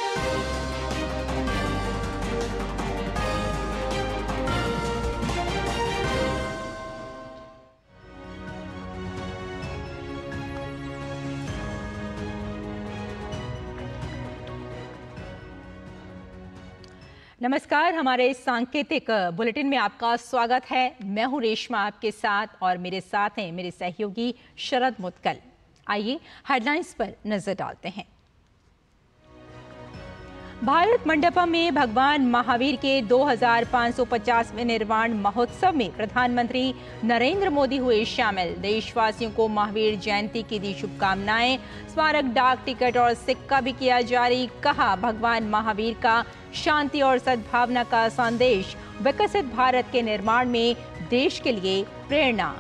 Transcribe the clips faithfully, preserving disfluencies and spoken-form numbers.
नमस्कार, हमारे सांकेतिक बुलेटिन में आपका स्वागत है। मैं हूं रेशमा आपके साथ और मेरे साथ हैं मेरे सहयोगी शरद मुत्कल। आइए हेडलाइंस पर नजर डालते हैं। भारत मंडपम में भगवान महावीर के दो हज़ार पाँच सौ पचासवें निर्वाण महोत्सव में प्रधानमंत्री नरेंद्र मोदी हुए शामिल। देशवासियों को महावीर जयंती की दी शुभकामनाएं। स्मारक डाक टिकट और सिक्का भी किया जारी। कहा, भगवान महावीर का शांति और सद्भावना का संदेश विकसित भारत के निर्माण में देश के लिए प्रेरणा।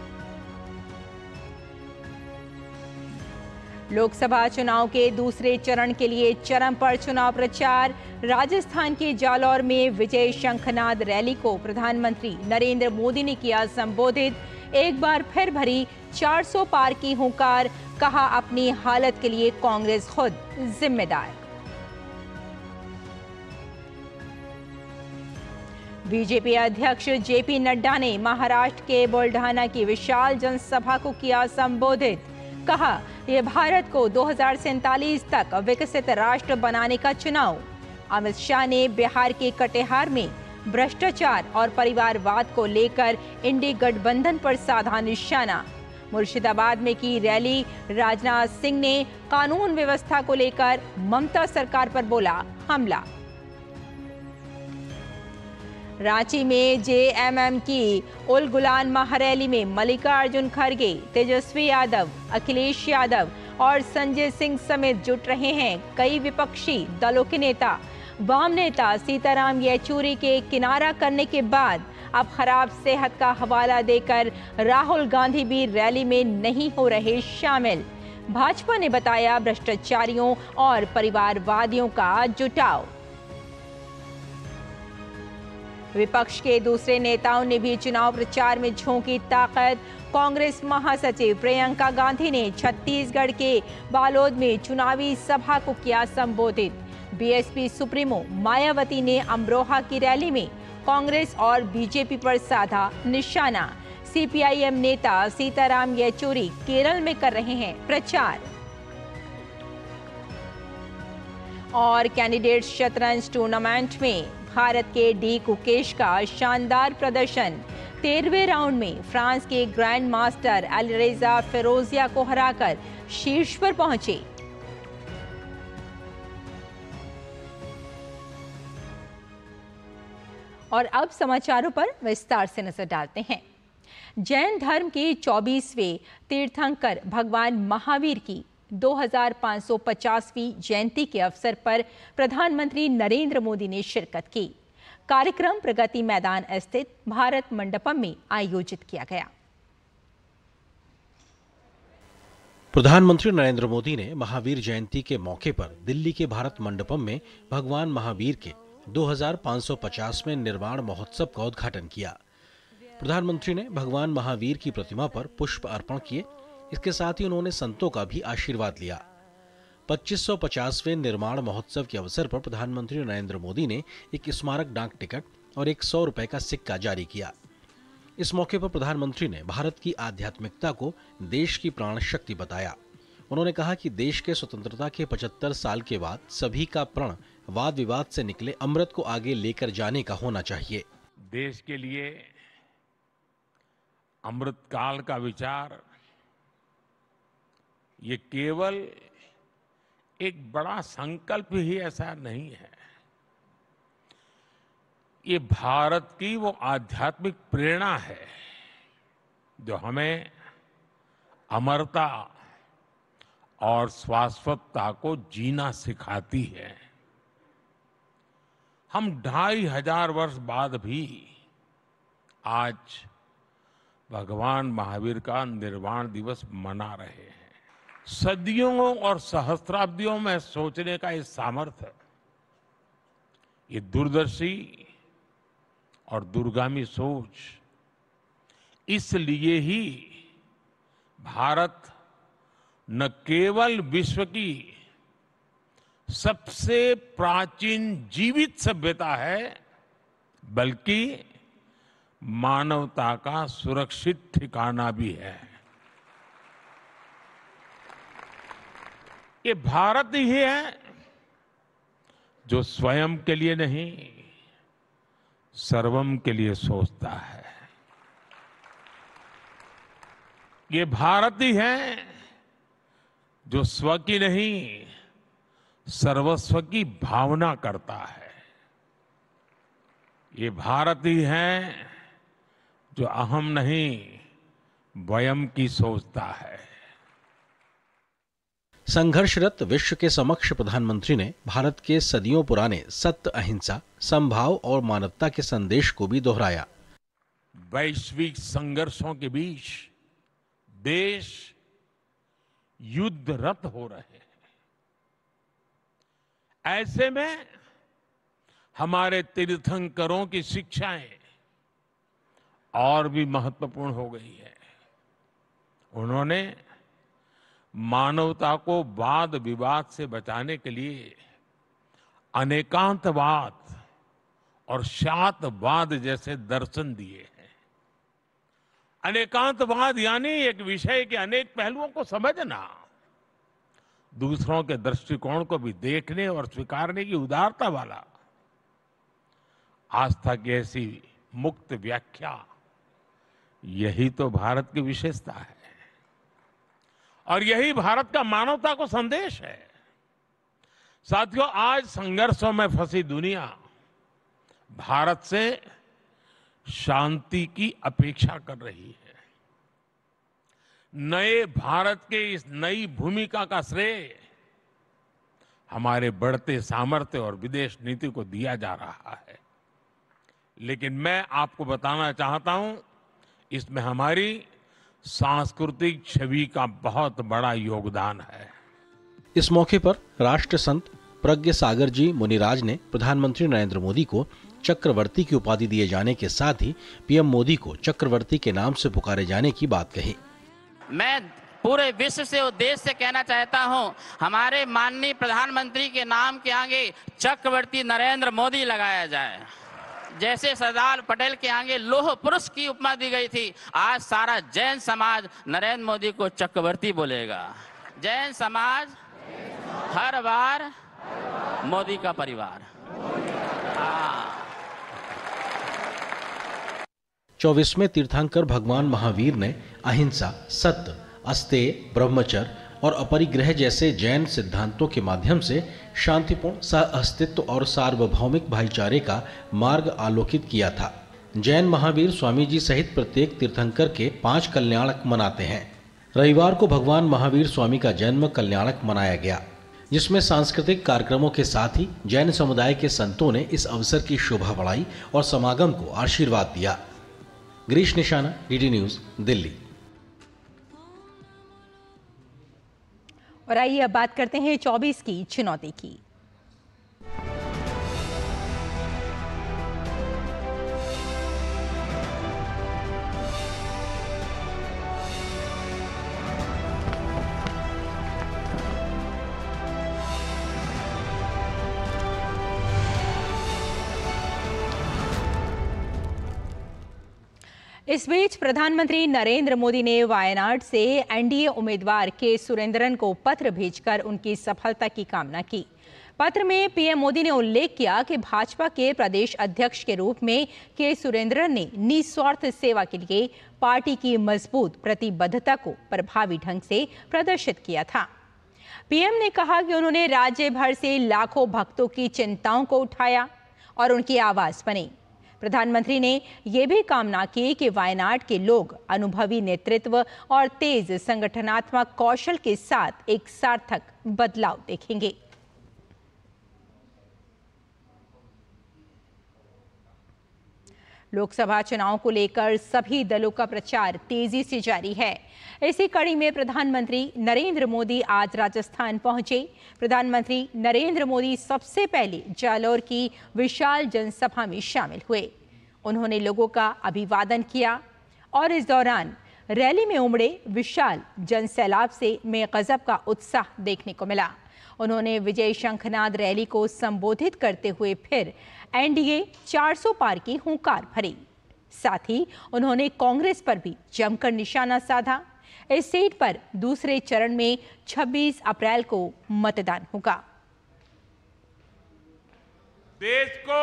लोकसभा चुनाव के दूसरे चरण के लिए चरम पर चुनाव प्रचार। राजस्थान के जालौर में विजय शंखनाद रैली को प्रधानमंत्री नरेंद्र मोदी ने किया संबोधित। एक बार फिर भरी चार सौ पार की हुंकार। कहा, अपनी हालत के लिए कांग्रेस खुद जिम्मेदार। बीजेपी अध्यक्ष जेपी नड्डा ने महाराष्ट्र के बुल्ढाना की विशाल जनसभा को किया संबोधित। कहा, यह भारत को दो हज़ार सैंतालीस तक विकसित राष्ट्र बनाने का चुनाव। अमित शाह ने बिहार के कटिहार में भ्रष्टाचार और परिवारवाद को लेकर इंडी गठबंधन पर साधा निशाना। मुर्शिदाबाद में की रैली। राजनाथ सिंह ने कानून व्यवस्था को लेकर ममता सरकार पर बोला हमला। रांची में जेएमएम की उल गुलान महारैली में मल्लिकार्जुन खड़गे, तेजस्वी यादव, अखिलेश यादव और संजय सिंह समेत जुट रहे हैं कई विपक्षी दलों के नेता। वाम नेता सीताराम येचुरी के किनारा करने के बाद अब खराब सेहत का हवाला देकर राहुल गांधी भी रैली में नहीं हो रहे शामिल। भाजपा ने बताया भ्रष्टाचारियों और परिवारवादियों का जुटाव। विपक्ष के दूसरे नेताओं ने भी चुनाव प्रचार में झोंकी ताकत। कांग्रेस महासचिव प्रियंका गांधी ने छत्तीसगढ़ के बालोद में चुनावी सभा को किया संबोधित। बीएसपी सुप्रीमो मायावती ने अमरोहा की रैली में कांग्रेस और बीजेपी पर साधा निशाना। सीपीआईएम नेता सीताराम येचुरी केरल में कर रहे हैं प्रचार। और कैंडिडेट शतरंज टूर्नामेंट में भारत के डी कुकेश का शानदार प्रदर्शन। तेरहवें राउंड में फ्रांस के ग्रैंड मास्टर अलीरेजा फिरोजिया को हराकर शीर्ष पर पहुंचे। और अब समाचारों पर विस्तार से नजर डालते हैं। जैन धर्म के चौबीसवें तीर्थंकर भगवान महावीर की दो हज़ार पाँच सौ पचासवीं जयंती के अवसर पर प्रधानमंत्री नरेंद्र मोदी ने शिरकत की। कार्यक्रम प्रगति मैदान स्थित भारत मंडपम में आयोजित किया गया। प्रधानमंत्री नरेंद्र मोदी ने महावीर जयंती के मौके पर दिल्ली के भारत मंडपम में भगवान महावीर के दो हज़ार पाँच सौ पचासवें निर्वाण महोत्सव का उद्घाटन किया। प्रधानमंत्री ने भगवान महावीर की प्रतिमा पर पुष्प अर्पण किए। इसके साथ ही उन्होंने संतों का भी आशीर्वाद लिया। पच्चीस सौ पचासवें निर्माण महोत्सव के अवसर पर प्रधानमंत्री नरेंद्र मोदी ने एक स्मारक डाक टिकट और एक सौ रुपए का सिक्का जारी किया। इस मौके पर प्रधानमंत्री ने भारत की आध्यात्मिकता को देश की प्राण शक्ति बताया। उन्होंने कहा कि देश के स्वतंत्रता के पचहत्तर साल के बाद सभी का प्रण वाद विवाद से निकले अमृत को आगे लेकर जाने का होना चाहिए। देश के लिए अमृत काल का विचार ये केवल एक बड़ा संकल्प ही ऐसा नहीं है, ये भारत की वो आध्यात्मिक प्रेरणा है जो हमें अमरता और शाश्वतता को जीना सिखाती है। हम ढाई हजार वर्ष बाद भी आज भगवान महावीर का निर्वाण दिवस मना रहे हैं। सदियों और सहस्त्राब्दियों में सोचने का ये सामर्थ्य, ये दूरदर्शी और दूरगामी सोच, इसलिए ही भारत न केवल विश्व की सबसे प्राचीन जीवित सभ्यता है, बल्कि मानवता का सुरक्षित ठिकाना भी है। ये भारत ही है जो स्वयं के लिए नहीं, सर्वम के लिए सोचता है। ये भारत ही है जो स्व की नहीं, सर्वस्व की भावना करता है। ये भारत ही है जो अहम नहीं, वयम की सोचता है। संघर्षरत विश्व के समक्ष प्रधानमंत्री ने भारत के सदियों पुराने सत्य, अहिंसा, समभाव और मानवता के संदेश को भी दोहराया। वैश्विक संघर्षों के बीच देश युद्धरत हो रहे हैं। ऐसे में हमारे तीर्थंकरों की शिक्षाएं और भी महत्वपूर्ण हो गई है। उन्होंने मानवता को वाद विवाद से बचाने के लिए अनेकांतवाद और शातवाद जैसे दर्शन दिए हैं। अनेकांतवाद यानी एक विषय के अनेक पहलुओं को समझना, दूसरों के दृष्टिकोण को भी देखने और स्वीकारने की उदारता वाला। आस्था की ऐसी मुक्त व्याख्या, यही तो भारत की विशेषता है और यही भारत का मानवता को संदेश है। साथियों, आज संघर्षों में फंसी दुनिया भारत से शांति की अपेक्षा कर रही है। नए भारत के इस नई भूमिका का श्रेय हमारे बढ़ते सामर्थ्य और विदेश नीति को दिया जा रहा है, लेकिन मैं आपको बताना चाहता हूं, इसमें हमारी सांस्कृतिक छवि का बहुत बड़ा योगदान है। इस मौके पर राष्ट्र संत प्रज्ञ सागर जी मुनिराज ने प्रधानमंत्री नरेंद्र मोदी को चक्रवर्ती की उपाधि दिए जाने के साथ ही पीएम मोदी को चक्रवर्ती के नाम से पुकारे जाने की बात कही। मैं पूरे विश्व से और देश से कहना चाहता हूं, हमारे माननीय प्रधानमंत्री के नाम के आगे चक्रवर्ती नरेंद्र मोदी लगाया जाए। जैसे सरदार पटेल के आगे लौह पुरुष की उपमा दी गई थी, आज सारा जैन समाज नरेंद्र मोदी को चक्रवर्ती बोलेगा। जैन समाज हर बार मोदी का परिवार। चौबीसवें तीर्थंकर भगवान महावीर ने अहिंसा, सत्य, अस्तेय, ब्रह्मचर्य और अपरिग्रह जैसे जैन सिद्धांतों के माध्यम से शांतिपूर्ण सह-अस्तित्व और सार्वभौमिक भाईचारे का मार्ग आलोकित किया था। जैन महावीर स्वामी जी सहित प्रत्येक तीर्थंकर के पांच कल्याणक मनाते हैं। रविवार को भगवान महावीर स्वामी का जन्म कल्याणक मनाया गया, जिसमें सांस्कृतिक कार्यक्रमों के साथ ही जैन समुदाय के संतों ने इस अवसर की शोभा बढ़ाई और समागम को आशीर्वाद दिया। गिरीश निशाना, डीडी न्यूज, दिल्ली। और आइए अब बात करते हैं चौबीस की चुनौती की। इस बीच प्रधानमंत्री नरेंद्र मोदी ने वायनाड से एनडीए उम्मीदवार के सुरेंद्रन को पत्र भेजकर उनकी सफलता की कामना की। पत्र में पीएम मोदी ने उल्लेख किया कि भाजपा के प्रदेश अध्यक्ष के रूप में के सुरेंद्रन ने निस्वार्थ सेवा के लिए पार्टी की मजबूत प्रतिबद्धता को प्रभावी ढंग से प्रदर्शित किया था। पीएम ने कहा कि उन्होंने राज्य भर से लाखों भक्तों की चिंताओं को उठाया और उनकी आवाज बने। प्रधानमंत्री ने यह भी कामना की कि वायनाड के लोग अनुभवी नेतृत्व और तेज संगठनात्मक कौशल के साथ एक सार्थक बदलाव देखेंगे। लोकसभा चुनाव को लेकर सभी दलों का प्रचार तेजी से जारी है। इसी कड़ी में प्रधानमंत्री नरेंद्र मोदी आज राजस्थान पहुंचे। प्रधानमंत्री नरेंद्र मोदी सबसे पहले जालौर की विशाल जनसभा में शामिल हुए। उन्होंने लोगों का अभिवादन किया और इस दौरान रैली में उमड़े विशाल जनसैलाब से में गजब का उत्साह देखने को मिला। उन्होंने विजय शंखनाद रैली को संबोधित करते हुए फिर एनडीए चार सौ पार की हुंकार भरी। साथ ही उन्होंने कांग्रेस पर भी जमकर निशाना साधा। इस सीट पर दूसरे चरण में छब्बीस अप्रैल को मतदान होगा। देश को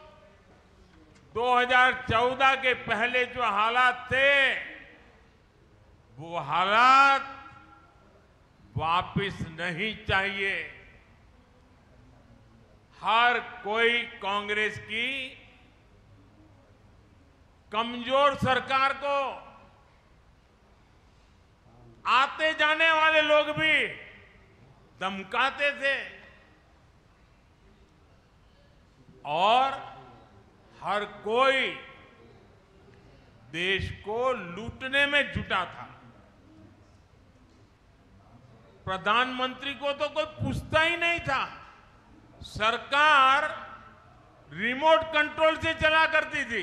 दो हज़ार चौदह के पहले जो हालात थे, वो हालात वापस नहीं चाहिए। हर कोई कांग्रेस की कमजोर सरकार को, आते जाने वाले लोग भी धमकाते थे और हर कोई देश को लूटने में जुटा था। प्रधानमंत्री को तो कोई पूछता ही नहीं था। सरकार रिमोट कंट्रोल से चला करती थी।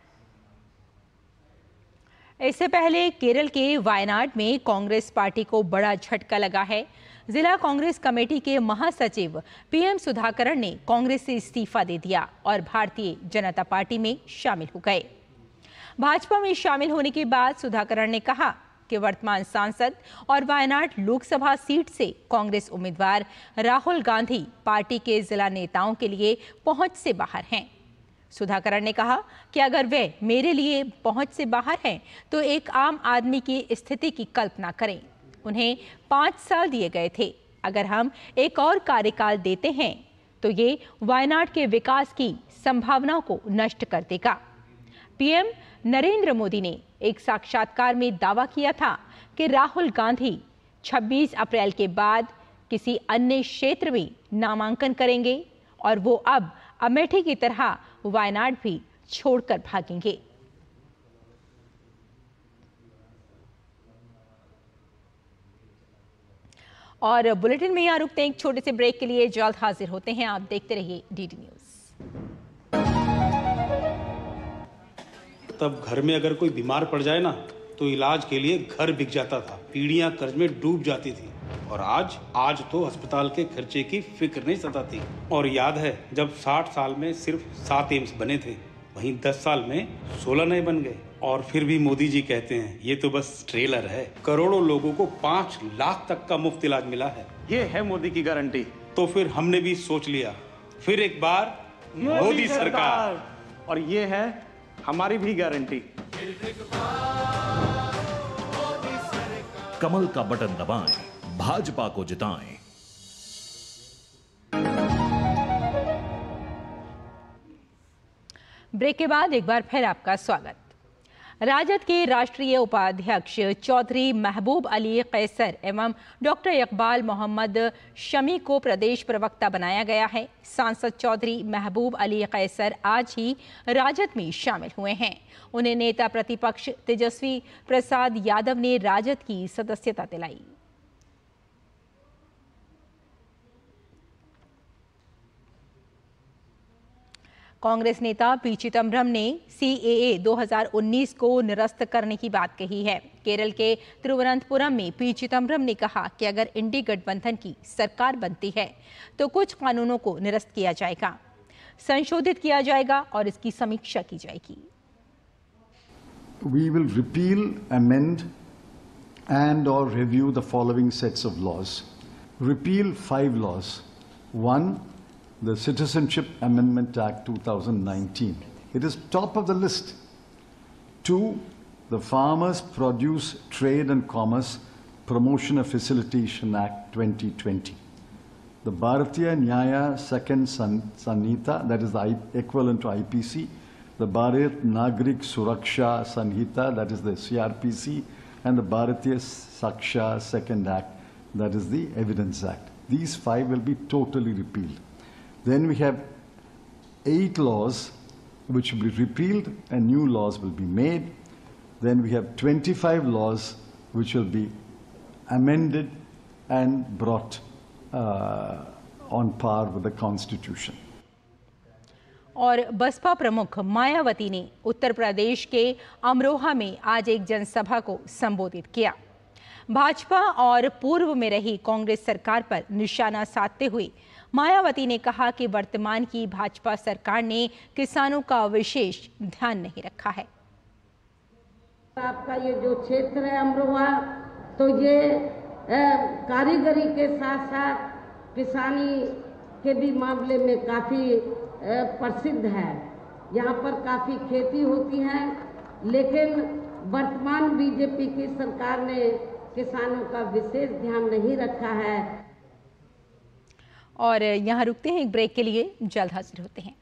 इससे पहले केरल के वायनाड में कांग्रेस पार्टी को बड़ा झटका लगा है। जिला कांग्रेस कमेटी के महासचिव पीएम सुधाकरन ने कांग्रेस से इस्तीफा दे दिया और भारतीय जनता पार्टी में शामिल हो गए। भाजपा में शामिल होने के बाद सुधाकरन ने कहा कि वर्तमान सांसद और वायनाड लोकसभा सीट से कांग्रेस उम्मीदवार राहुल गांधी पार्टी के जिला नेताओं के लिए पहुंच से बाहर हैं। सुधाकरन ने कहा कि अगर वे मेरे लिए पहुंच से बाहर हैं तो एक आम आदमी की स्थिति की कल्पना करें। उन्हें पांच साल दिए गए थे। अगर हम एक और कार्यकाल देते हैं तो ये वायनाड के विकास की संभावनाओं को नष्ट कर देगा। पीएम नरेंद्र मोदी ने एक साक्षात्कार में दावा किया था कि राहुल गांधी छब्बीस अप्रैल के बाद किसी अन्य क्षेत्र में नामांकन करेंगे और वो अब अमेठी की तरह वायनाड भी छोड़कर भागेंगे। और बुलेटिन में यहाँ रुकते हैं एक छोटे से ब्रेक के लिए। जल्द हाजिर होते हैं। आप देखते रहिए डीडी न्यूज। तब घर में अगर कोई बीमार पड़ जाए ना तो इलाज के लिए घर बिक जाता था, पीढ़ियां कर्ज में डूब जाती थी। और आज आज तो अस्पताल के खर्चे की फिक्र नहीं सताती। और याद है जब साठ साल में सिर्फ सात एम्स बने थे, वहीं दस साल में सोलह नए बन गए। और फिर भी मोदी जी कहते हैं ये तो बस ट्रेलर है। करोड़ों लोगों को पाँच लाख तक का मुफ्त इलाज मिला है। ये है मोदी की गारंटी। तो फिर हमने भी सोच लिया, फिर एक बार मोदी सरकार। और ये है हमारी भी गारंटी। कमल का बटन दबाएं, भाजपा को जिताएं। ब्रेक के बाद एक बार फिर आपका स्वागत। राजद के राष्ट्रीय उपाध्यक्ष चौधरी महबूब अली कैसर एवं डॉक्टर इकबाल मोहम्मद शमी को प्रदेश प्रवक्ता बनाया गया है। सांसद चौधरी महबूब अली कैसर आज ही राजद में शामिल हुए हैं। उन्हें नेता प्रतिपक्ष तेजस्वी प्रसाद यादव ने राजद की सदस्यता दिलाई। कांग्रेस नेता पी चिदंबरम ने सीएए दो हज़ार उन्नीस को निरस्त करने की बात कही है। केरल के तिरुवनंतपुरम में पी चिदंबरम ने कहा कि अगर इंडी गठबंधन की सरकार बनती है तो कुछ कानूनों को निरस्त किया जाएगा, संशोधित किया जाएगा और इसकी समीक्षा की जाएगी। We will repeal, amend and or review the following sets of laws. Repeal five laws. One, the Citizenship Amendment Act two thousand nineteen. It is top of the list. Two, the Farmers Produce Trade and Commerce Promotion and Facilitation Act twenty twenty. The Bharatiya Nyaya Second Sanhita, that is the equivalent to I P C. The Bharat Nagrik Suraksha Sanhita, that is the C R P C. And the Bharatiya Saksha Second Act, that is the Evidence Act. These five will be totally repealed. Then we have eight laws which will be repealed and new laws will be made. Then we have twenty-five laws which will be amended and brought uh, on par with the Constitution. और बसपा प्रमुख मायावती ने उत्तर प्रदेश के अमरोहा में आज एक जनसभा को संबोधित किया। भाजपा और पूर्व में रही कांग्रेस सरकार पर निशाना साधते हुए मायावती ने कहा कि वर्तमान की भाजपा सरकार ने किसानों का विशेष ध्यान नहीं रखा है। आपका ये जो क्षेत्र है अमरोहा, तो ये कारीगरी के साथ साथ किसानी के भी मामले में काफ़ी प्रसिद्ध है। यहाँ पर काफ़ी खेती होती है, लेकिन वर्तमान बीजेपी की सरकार ने किसानों का विशेष ध्यान नहीं रखा है। और यहाँ रुकते हैं एक ब्रेक के लिए, जल्द हाजिर होते हैं।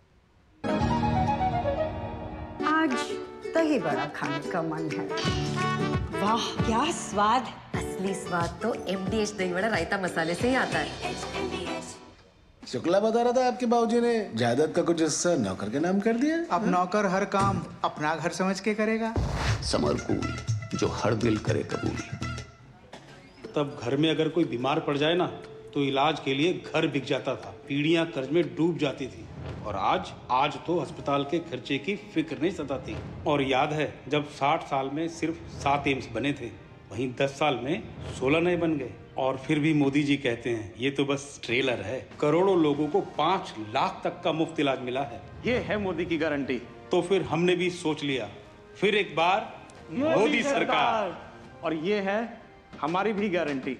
आज दही बड़ा खाने का मन है। वाह क्या स्वाद! असली स्वाद तो एमडीएच दही बड़ा रायता मसाले से ही आता है। शुक्ला बता रहा था आपके बाबूजी ने जायदाद का कुछ हिस्सा नौकर के नाम कर दिया। अब नौकर हर काम अपना घर समझ के करेगा। समरकूल जो हर दिल करे कबूल। तब घर में अगर कोई बीमार पड़ जाए ना, तो इलाज के लिए घर बिक जाता था, पीढ़ियां कर्ज में डूब जाती थी। और आज आज तो अस्पताल के खर्चे की फिक्र नहीं सताती। और याद है जब साठ साल में सिर्फ सात एम्स बने थे, वहीं दस साल में सोलह नए बन गए। और फिर भी मोदी जी कहते हैं ये तो बस ट्रेलर है। करोड़ों लोगों को पाँच लाख तक का मुफ्त इलाज मिला है। ये है मोदी की गारंटी। तो फिर हमने भी सोच लिया, फिर एक बार मोदी सरकार। और ये है हमारी भी गारंटी।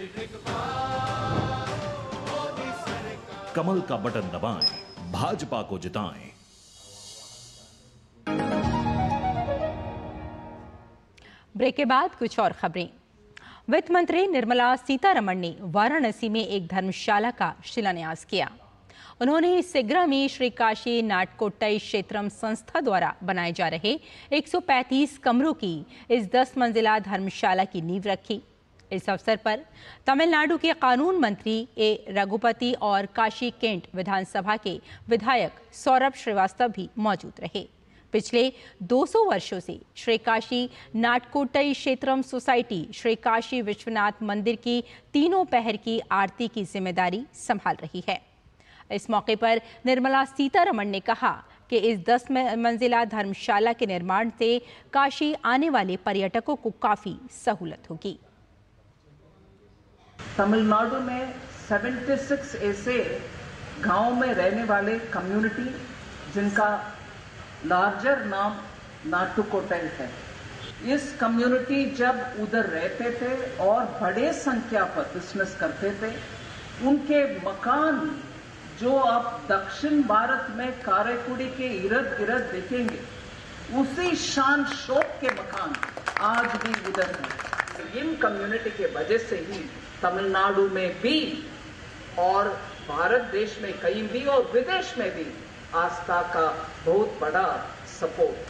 कमल का बटन दबाएं, भाजपा को जिताएं। ब्रेक के बाद कुछ और खबरें। वित्त मंत्री निर्मला सीतारमण ने वाराणसी में एक धर्मशाला का शिलान्यास किया। उन्होंने सिगरा में श्री काशी नाटकोट्टई क्षेत्रम संस्था द्वारा बनाए जा रहे एक सौ पैंतीस कमरों की इस दस मंजिला धर्मशाला की नींव रखी। इस अवसर पर तमिलनाडु के कानून मंत्री ए रघुपति और काशी केंट विधानसभा के विधायक सौरभ श्रीवास्तव भी मौजूद रहे। पिछले दो सौ वर्षों से श्री काशी नाटकोट्टई क्षेत्रम सोसाइटी श्री काशी विश्वनाथ मंदिर की तीनों पहर की आरती की जिम्मेदारी संभाल रही है। इस मौके पर निर्मला सीतारमण ने कहा कि इस दस मंजिला धर्मशाला के निर्माण से काशी आने वाले पर्यटकों को काफी सहूलत होगी। तमिलनाडु में छिहत्तर ऐसे गांव में रहने वाले कम्युनिटी जिनका लार्जर नाम नाटुकोट्टई है। इस कम्युनिटी जब उधर रहते थे और बड़े संख्या पर बिजनेस करते थे, उनके मकान जो आप दक्षिण भारत में कारेकुड़ी के इर्द गिर्द देखेंगे, उसी शान शौक के मकान आज भी उधर हैं। इन कम्युनिटी के वजह से ही तमिलनाडु में भी और भारत देश में कहीं भी और विदेश में भी आस्था का बहुत बड़ा सपोर्ट।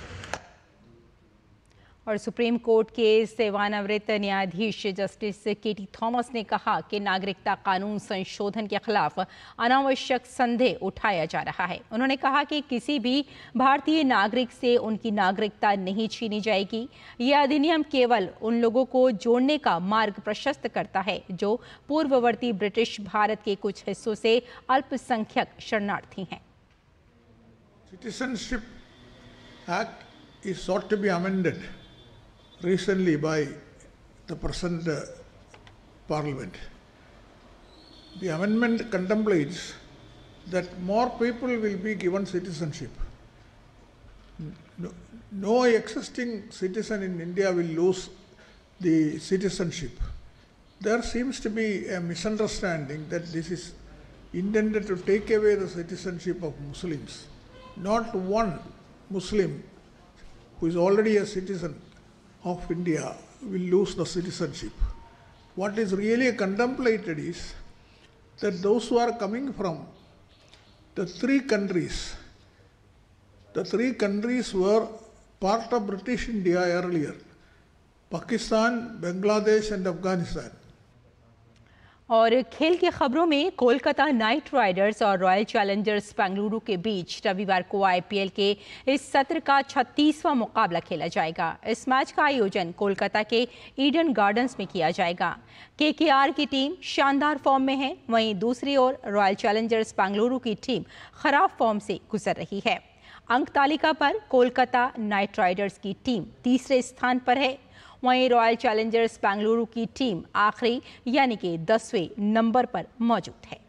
और सुप्रीम कोर्ट के सेवानिवृत्त न्यायाधीश जस्टिस के टी थॉमस ने कहा कि नागरिकता कानून संशोधन के खिलाफ अनावश्यक संदेह उठाया जा रहा है। उन्होंने कहा कि किसी भी भारतीय नागरिक से उनकी नागरिकता नहीं छीनी जाएगी। यह अधिनियम केवल उन लोगों को जोड़ने का मार्ग प्रशस्त करता है जो पूर्ववर्ती ब्रिटिश भारत के कुछ हिस्सों से अल्पसंख्यक शरणार्थी हैं। Citizenship Act is sought to be amended recently by the present uh, Parliament. The amendment contemplates that more people will be given citizenship. No, no existing citizen in India will lose the citizenship. There seems to be a misunderstanding that this is intended to take away the citizenship of Muslims. Not one Muslim who is already a citizen of India will lose the citizenship. What is really contemplated is that those who are coming from the three countries, the three countries were part of British India earlier, Pakistan, Bangladesh and Afghanistan. और खेल की खबरों में Kolkata Knight Riders और Royal Challengers Bengaluru के बीच रविवार को आईपीएल के इस सत्र का छत्तीसवां मुकाबला खेला जाएगा। इस मैच का आयोजन कोलकाता के ईडन गार्डन्स में किया जाएगा। केकेआर की टीम शानदार फॉर्म में है, वहीं दूसरी ओर रॉयल चैलेंजर्स बेंगलुरु की टीम खराब फॉर्म से गुजर रही है। अंक तालिका पर कोलकाता नाइट राइडर्स की टीम तीसरे स्थान पर है, वहीं रॉयल चैलेंजर्स बेंगलुरु की टीम आखिरी यानी कि दसवें नंबर पर मौजूद है।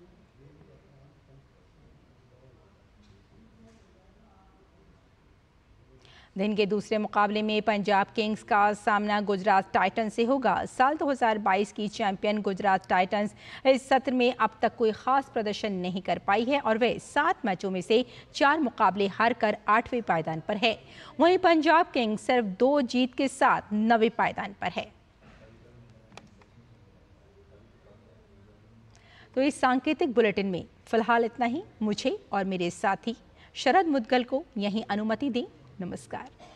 दिन के दूसरे मुकाबले में पंजाब किंग्स का सामना गुजरात टाइटंस से होगा। साल दो हज़ार बाईस की चैंपियन गुजरात टाइटंस इस सत्र में अब तक कोई खास प्रदर्शन नहीं कर पाई है और वे सात मैचों में से चार मुकाबले हारकर आठवें पायदान पर है। वहीं पंजाब किंग्स सिर्फ दो जीत के साथ नवें पायदान पर है। तो इस सांकेतिक बुलेटिन में फिलहाल इतना ही। मुझे और मेरे साथी शरद मुदगल को यहीं अनुमति दें। नमस्कार।